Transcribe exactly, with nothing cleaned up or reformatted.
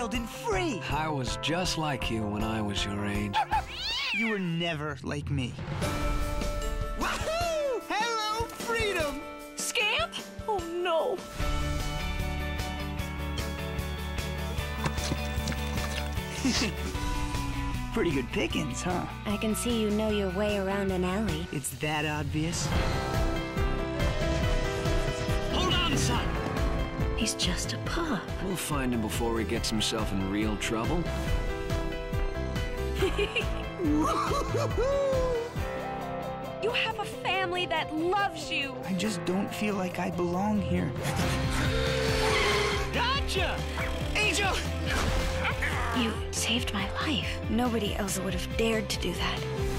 wild and free. I was just like you when I was your age. You were never like me. Wahoo! Hello, freedom! Scamp? Oh, no. Pretty good pickings, huh? I can see you know your way around an alley. It's that obvious. Hold on, son! He's just a pup. We'll find him before he gets himself in real trouble. You have a family that loves you. I just don't feel like I belong here. Gotcha! Angel! You saved my life. Nobody else would have dared to do that.